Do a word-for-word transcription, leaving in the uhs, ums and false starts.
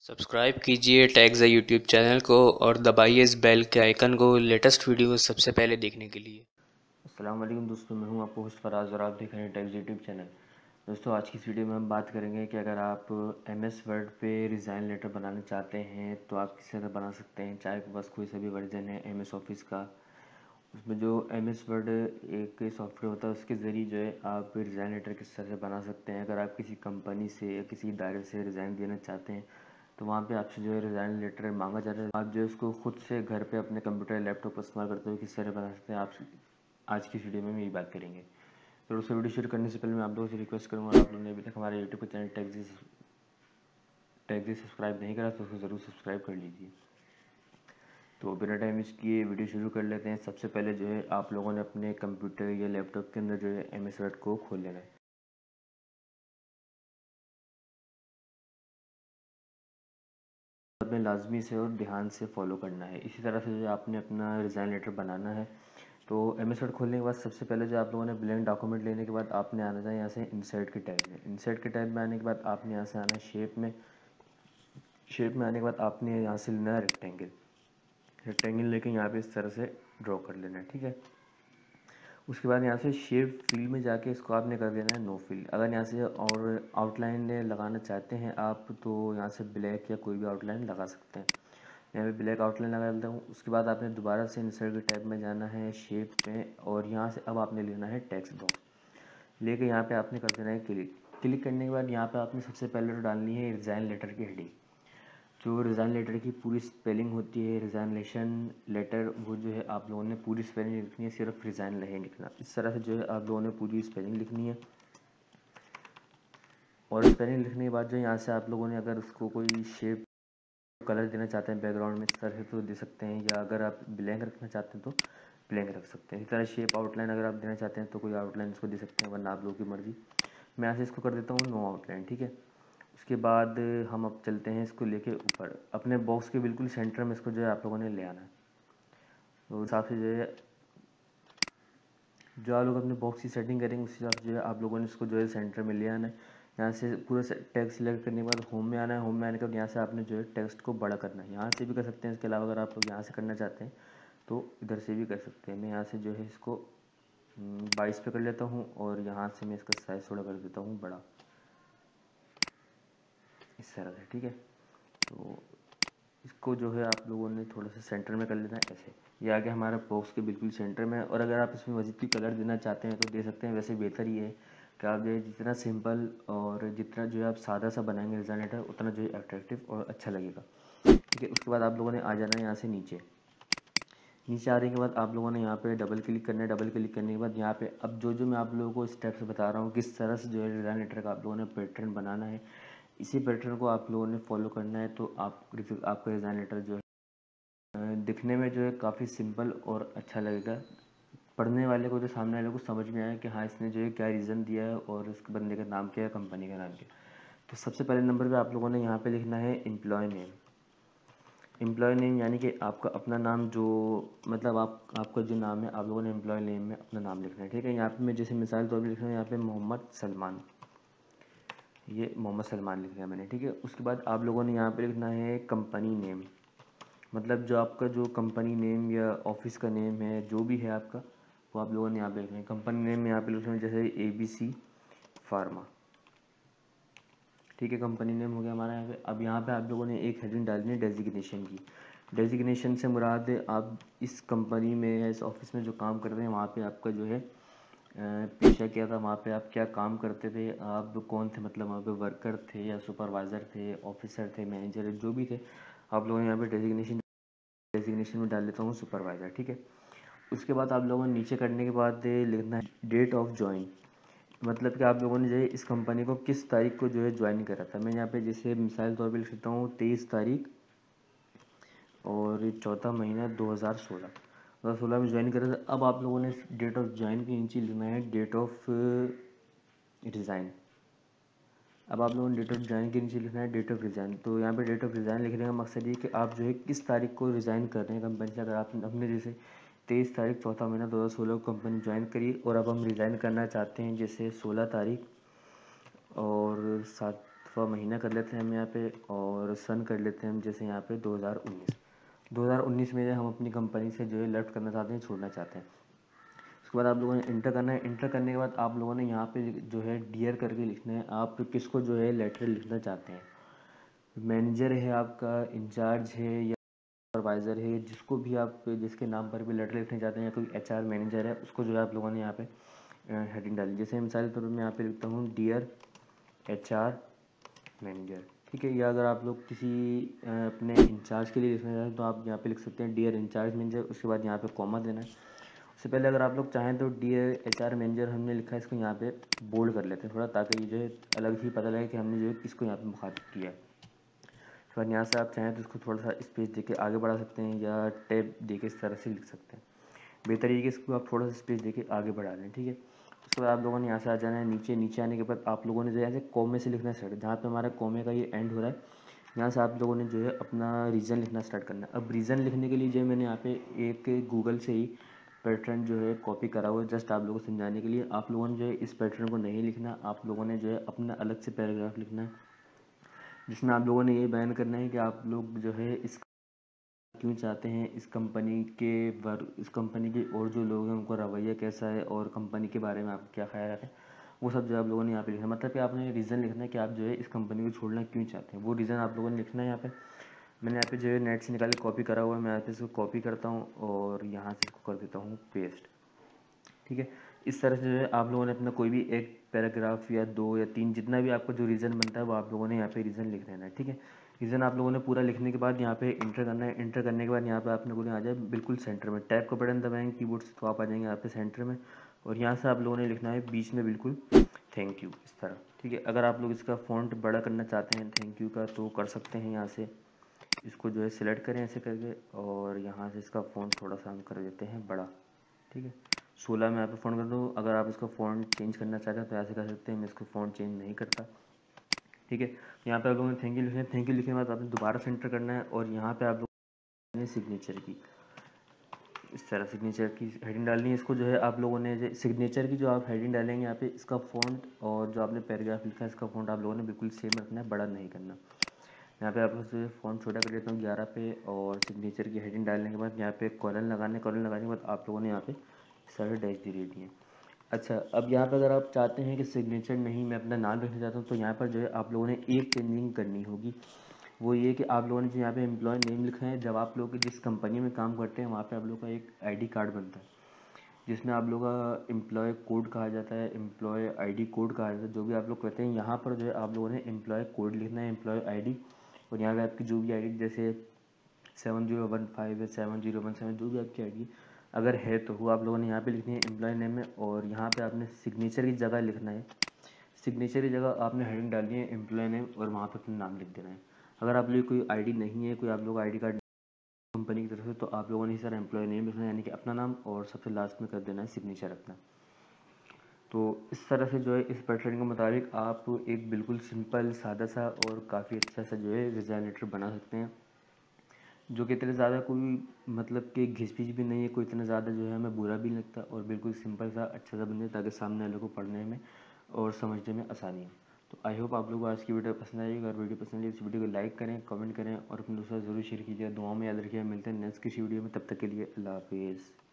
Subscribe कीजिए tags YouTube channel को और दबाइए इस बेल के आइकन को लेटेस्ट वीडियो सबसे पहले देखने के लिए। अस्सलाम वालेकुम दोस्तों, मैं हूं आपको होस्ट फराज और आप देख रहे हैं टैग्स यूट्यूब चैनल। दोस्तों, आज की इस वीडियो में हम बात करेंगे कि अगर आप एम एस वर्ड पे रिज़ाइन लेटर बनाना चाहते हैं तो आप किस तरह बना सकते हैं। चाहे आपके पास कोई सा भी वर्जन है एम एस ऑफिस का, उसमें जो एम एस वर्ड एक सॉफ्टवेयर होता है उसके ज़रिए जो है आप रिज़ाइन लेटर किस तरह से बना सकते हैं। अगर आप किसी कंपनी से या किसी इदारे से रिज़ाइन देना चाहते हैं तो वहाँ पे आपसे जो है रिज़ाइन लेटर मांगा जा रहा है, आप जो है उसको खुद से घर पे अपने कंप्यूटर लैपटॉप का इस्तेमाल करते हुए किस तरह बना सकते हैं, आप आज की वीडियो में हम यही बात करेंगे। तो दोस्तों, वीडियो शुरू करने से पहले मैं आप लोगों से रिक्वेस्ट करूँगा, आप लोगों ने अभी तक हमारे यूट्यूब के चैनल टैग्स टैग्स सब्सक्राइब नहीं करा तो उसको ज़रूर सब्सक्राइब कर लीजिए। तो बिना टाइम वेस्ट किए वीडियो शुरू कर लेते हैं। सबसे पहले जो है आप लोगों ने अपने कंप्यूटर या लैपटॉप के अंदर जो है एम एस वर्ड को खोल लेना है। में लाजमी से और ध्यान से फॉलो करना है। इसी तरह से जो आपने अपना रिज़ाइन लेटर बनाना है तो एम एस वर्ड खोलने के बाद सबसे पहले जो आप लोगों ने ब्लैंक डॉक्यूमेंट लेने के बाद आपने आना था यहाँ से इंसर्ट के टैब में। इंसर्ट के टैब में आने के बाद आपने यहाँ से आना है शेप में। शेप में आने के बाद आपने यहाँ से लेना है रेक्टेंगल। रेक्टेंगल लेके यहाँ पे इस तरह से ड्रॉ कर लेना है, ठीक है। उसके बाद यहाँ से शेप फिल में जाके इसको आपने कर देना है नो फिल। अगर यहाँ से और आउटलाइन लगाना चाहते हैं आप तो यहाँ से ब्लैक या कोई भी आउटलाइन लगा सकते हैं। यहाँ पे ब्लैक आउटलाइन लगा देता हूँ। उसके बाद आपने दोबारा से इंसर्ट के टैब में जाना है शेप में और यहाँ से अब आपने लेना है टेक्स्ट बॉक्स। लेके यहाँ पे आपने कर देना है क्लिक। क्लिक करने के बाद यहाँ पे आपने सबसे पहले तो डालनी है रिज़ाइन लेटर की हेडिंग। जो रिज़ाइन लेटर की पूरी स्पेलिंग होती है, रिज़ाइनेशन लेटर, वो जो है आप लोगों ने पूरी स्पेलिंग लिखनी है, सिर्फ रिज़ाइन नहीं लिखना। इस तरह से जो है आप लोगों ने पूरी स्पेलिंग लिखनी है। और स्पेलिंग लिखने के बाद जो यहाँ से आप लोगों ने अगर उसको कोई शेप कलर देना चाहते हैं बैकग्राउंड में इस तरह से तो दे सकते हैं, या अगर आप ब्लैंक रखना चाहते हैं तो ब्लैंक रख सकते हैं। इस तरह शेप आउटलाइन अगर आप देना चाहते हैं तो कोई आउटलाइन इसको दे सकते हैं, वरना आप लोगों की मर्ज़ी। मैं यहाँ से इसको कर देता हूँ नो आउटलाइन, ठीक है। उसके बाद हम अब चलते हैं इसको लेके ऊपर अपने बॉक्स के बिल्कुल सेंटर में इसको जो है आप लोगों ने ले आना है। तो उस हिसाब से जो है जो आप लोग अपने बॉक्स की सेटिंग करेंगे उस हिसाब से जो है आप लोगों ने इसको जो है सेंटर में ले आना है। यहाँ से पूरा टेक्स्ट सिलेक्ट करने के बाद होम में आना है। होम में आने के बाद यहाँ से आपने जो है टेक्स्ट को बड़ा करना है। यहाँ से भी कर सकते हैं, इसके अलावा अगर आप लोग यहाँ से करना चाहते हैं तो इधर से भी कर सकते हैं। मैं यहाँ से जो है इसको बाईस पे कर लेता हूँ और यहाँ से मैं इसका साइज़ थोड़ा कर देता हूँ बड़ा, इस तरह से, ठीक है। तो इसको जो है आप लोगों ने थोड़ा सा सेंटर में कर लेना है ऐसे। ये आ गया हमारा बॉक्स के बिल्कुल सेंटर में। और अगर आप इसमें मज़ीद भी कलर देना चाहते हैं तो दे सकते हैं। वैसे बेहतर ये है कि आप जो है जितना सिंपल और जितना जो है आप सादा सा बनाएंगे डिज़ाइन लेटर उतना जो है अट्रैक्टिव और अच्छा लगेगा, ठीक है। उसके बाद आप लोगों ने आ जाना है यहाँ से नीचे। नीचे आने के बाद आप लोगों ने यहाँ पे डबल क्लिक करना है। डबल क्लिक करने के बाद यहाँ पे अब जो जो मैं आप लोगों को स्टेप्स बता रहा हूँ किस तरह से जो है डिज़ाइन लेटर का आप लोगों ने पैटर्न बनाना है, इसी पैटर्न को आप लोगों ने फॉलो करना है। तो आप आपका डिज़ाइन लेटर जो है दिखने में जो है काफ़ी सिंपल और अच्छा लगेगा। पढ़ने वाले को, जो सामने वाले को समझ में आए कि हाँ इसने जो है क्या रीज़न दिया है और उस बंदे का नाम क्या है, कंपनी का नाम क्या है। तो सबसे पहले नंबर पे आप लोगों ने यहाँ पे लिखना है एम्प्लॉय नेम। एम्प्लॉय नेम यानी कि आपका अपना नाम, जो मतलब आप आपका जो नाम है आप लोगों ने एम्प्लॉय नेम में अपना नाम लिखना है, ठीक है। यहाँ पे मैं जैसे मिसाल तौर पर लिख रहा हूँ यहाँ पे मोहम्मद सलमान, ये मोहम्मद सलमान लिख दिया मैंने, ठीक है। उसके बाद आप लोगों ने यहाँ पे लिखना है कंपनी नेम, मतलब जो आपका जो कंपनी नेम या ऑफिस का नेम है जो भी है आपका, वो आप लोगों ने यहाँ पे लिखना है। कंपनी नेम में यहाँ पे लिखना है जैसे ए बी सी फार्मा, ठीक है। कंपनी नेम हो गया हमारा यहाँ पे। अब यहाँ पे आप लोगों ने एक हेडिंग डालनी है डेजिग्नेशन की। डेजिग्नेशन से मुराद है आप इस कंपनी में या इस ऑफिस में जो काम कर रहे हैं वहाँ पे आपका जो है पेशा क्या था, वहाँ पे आप क्या काम करते थे, आप कौन थे, मतलब वहाँ पे वर्कर थे या सुपरवाइज़र थे, ऑफिसर थे, मैनेजर, जो भी थे। आप लोगों ने यहाँ पे डेजिग्नेशन डेजिग्नेशन में डाल देता हूँ सुपरवाइज़र, ठीक है। उसके बाद आप लोगों ने नीचे करने के बाद लिखना है डेट ऑफ ज्वाइन, मतलब कि आप लोगों ने जो है इस कंपनी को किस तारीख को जो है ज्वाइन करा था। मैं यहाँ पे जैसे मिसाल तौर पे लिख सकता हूँ तेईस तारीख और चौथा महीना दो हज़ार सोलह दो हज़ार सोलह में ज्वाइन करा था। अब आप लोगों ने डेट ऑफ ज्वाइन के नीचे लिखना है डेट ऑफ रिज़ाइन। अब आप लोगों ने डेट ऑफ ज्वाइन के नीचे लिखना है डेट ऑफ रिज़ाइन। तो यहाँ पे डेट ऑफ रिज़ाइन लिखने का मकसद ये कि आप जो है किस तारीख को रिज़ाइन कर रहे हैं कंपनी से। अगर आप अपने जैसे तेईस तारीख चौथा महीना दो हज़ार सोलह को कंपनी ज्वाइन करी और अब हम रिज़ाइन करना चाहते हैं जैसे सोलह तारीख और सात अथवा महीना कर लेते हैं हम यहाँ पे, और सन कर लेते हैं हम जैसे यहाँ पे दो हज़ार उन्नीस दो हज़ार उन्नीस में हम अपनी कंपनी से जो है लेफ्ट करना चाहते हैं, छोड़ना चाहते हैं। उसके बाद आप लोगों ने इंटर करना है। इंटर करने के बाद आप लोगों ने यहाँ पे जो है डियर करके लिखना है, आप किसको जो है लेटर लिखना चाहते हैं। मैनेजर है आपका, इंचार्ज है या सुपरवाइज़र है, जिसको भी आप जिसके नाम पर भी लेटर लिखना चाहते हैं, या कोई एच आर मैनेजर है, उसको जो है आप लोगों ने यहाँ पे हेडिंग डाली। जैसे मिसाल के तौर पर मैं यहाँ पे लिखता हूँ डियर एच आर मैनेजर, ठीक है। या अगर आप लोग किसी अपने इंचार्ज के लिए लिखना चाहते हैं तो आप यहाँ पे लिख सकते हैं डियर इंचार्ज मैनेजर, उसके बाद यहाँ पे कॉमा देना है। उससे पहले अगर आप लोग चाहें तो डियर एच आर मैनेजर हमने लिखा है, इसको यहाँ पे बोल्ड कर लेते हैं थोड़ा, ताकि ये जो है अलग ही पता लगे कि हमने जो है किसको यहाँ पे मुखातिब किया है। उसके बाद यहाँ से आप चाहें तो इसको थोड़ा सा स्पेस देके आगे बढ़ा सकते हैं, या टैब देके इस तरह से लिख सकते हैं। बेहतर ये कि इसको आप थोड़ा सा स्पेस देके आगे बढ़ा दें, ठीक है। उसके बाद आप लोगों ने यहाँ से आ जाना है नीचे। नीचे आने के बाद आप लोगों ने जो है कॉमे से लिखना स्टार्ट, जहाँ पे हमारा कॉमे का ये एंड हो रहा है, यहाँ से आप लोगों ने जो है अपना रीज़न लिखना स्टार्ट करना है। अब रीज़न लिखने के लिए जो है मैंने यहाँ पे एक गूगल से ही पैटर्न जो है कॉपी करा हुआ है, जस्ट आप लोगों को समझाने के लिए। आप लोगों ने जो है इस पैटर्न को नहीं लिखना, आप लोगों ने जो है अपना अलग से पैराग्राफ लिखना है, जिसमें आप लोगों ने ये बयान करना है कि आप लोग जो है इस क्यों चाहते हैं, इस कंपनी के वर्क इस कंपनी के और जो लोग हैं उनका रवैया कैसा है, और कंपनी के बारे में आप क्या ख्याल रखते हैं, वो सब जो आप लोगों ने यहाँ पे लिखना है। मतलब कि आपने रीज़न लिखना है कि आप जो है इस कंपनी को छोड़ना क्यों चाहते हैं, वो रीज़न आप लोगों ने लिखना है यहाँ पे। मैंने यहाँ पे जो है नेट से निकाल के कॉपी करा हुआ है, मैं यहाँ पे इसको कॉपी करता हूँ और यहाँ से इसको कर देता हूँ पेस्ट, ठीक है। इस तरह से जो है आप लोगों ने अपना कोई भी एक पैराग्राफ या दो या तीन, जितना भी आपका जो रीज़न बनता है वो आप लोगों ने यहाँ पे रीज़न लिख देना है, ठीक है। रीज़न आप लोगों ने पूरा लिखने के बाद यहाँ पे इंटर करना है। इंटर करने के बाद यहाँ पे आप लोगों ने आ जाए बिल्कुल सेंटर में, टैब का बटन दबाएंगे कीबोर्ड से तो आप आ जाएंगे यहाँ पे सेंटर में, और यहाँ से आप लोगों ने लिखना है बीच में बिल्कुल थैंक यू, इस तरह, ठीक है। अगर आप लोग इसका फ़ॉन्ट बड़ा करना चाहते हैं थैंक यू का तो कर सकते हैं। यहाँ से इसको जो है सिलेक्ट करें ऐसे करके, और यहाँ से इसका फ़ॉन्ट थोड़ा सा हम कर देते हैं बड़ा, ठीक है। सोलह में यहाँ पे फ़ॉन्ट कर दो। अगर आप इसका फ़ॉन्ट चेंज करना चाहते हैं तो ऐसे कर सकते हैं, मैं इसको फ़ॉन्ट चेंज नहीं करता, ठीक है। यहाँ पे आप लोगों ने थैंक यू लिखना है। थैंक यू लिखने के बाद आपने दोबारा सेंटर करना है, और यहाँ पे आप लोगों ने सिग्नेचर की इस तरह सिग्नेचर की हेडिंग डालनी है। इसको जो है आप लोगों ने जो सिग्नेचर की जो आप हेडिंग डालेंगे यहाँ पे, इसका फ़ॉन्ट और जो आपने पैराग्राफ लिखा है इसका फ़ॉन्ट आप लोगों ने बिल्कुल सेम रखना है, बड़ा नहीं करना। यहाँ पे आप लोग जो है फ़ॉन्ट छोटा कर देता हूँ ग्यारह पे, और सिग्नेचर की हेडिंग डालने के बाद यहाँ पे कॉलन लगाने कॉलन लगाने के बाद आप लोगों ने यहाँ पे सारे डैश दे देती हैं। अच्छा, अब यहाँ पे अगर आप चाहते हैं कि सिग्नेचर नहीं मैं अपना नाम लिखना चाहता हूँ, तो यहाँ पर जो है आप लोगों ने एक चेंजिंग करनी होगी। वो ये कि आप लोगों ने जो यहाँ पे एम्प्लॉय नेम लिखा है, जब आप लोग जिस कंपनी में काम करते हैं वहाँ पे आप लोग का एक आईडी कार्ड बनता है, जिसमें आप लोग का एम्प्लॉय कोड कहा जाता है, एम्प्लॉय आईडी कोड कहा जाता है, जो भी आप लोग कहते हैं। यहाँ पर जो है आप लोगों ने एम्प्लॉय कोड लिखना है, एम्प्लॉय आईडी, और यहाँ पे आपकी जो भी आईडी जैसे सेवन जीरो वन फाइव या सेवन जीरो वन सेवन जो भी आपकी आईडी अगर है तो वो आप लोगों ने यहाँ पे लिखनी है एम्प्लॉय नेम में, और यहाँ पे आपने सिग्नेचर की जगह लिखना है, सिग्नेचर की जगह आपने हेडिंग डालनी है एम्प्लॉय नेम, और वहाँ पे अपना नाम लिख देना है। अगर आप लोग कोई आईडी नहीं है, कोई आप लोग आईडी कार्ड कंपनी की तरफ से, तो आप लोगों ने सर एम्प्लॉय नेम लिखना है, यानी कि अपना नाम, और सबसे लास्ट में कर देना है सिग्नेचर अपना। तो इस तरह से जो है इस पैटर्न के मुताबिक आप एक बिल्कुल सिंपल सादा सा और काफ़ी अच्छा सा जो है रिज़ाइन लेटर बना सकते हैं, जो कि इतने ज़्यादा कोई मतलब कि घिस-पिच भी नहीं है, कोई इतना ज़्यादा जो है हमें बुरा भी नहीं लगता, और बिल्कुल सिंपल सा अच्छा सा बन जाए, ताकि सामने वाले को पढ़ने में और समझने में आसानी हो। तो आई होप आप लोगों को आज की वीडियो पसंद आएगी। अगर वीडियो पसंद आई तो इस वीडियो को लाइक करें, कमेंट करें, और अपने दोस्तों से ज़रूर शेयर कीजिए। दुआओं में याद रखिए। मिलते हैं नेक्स्ट किसी वीडियो में, तब तक के लिए अल्लाह हाफिज़।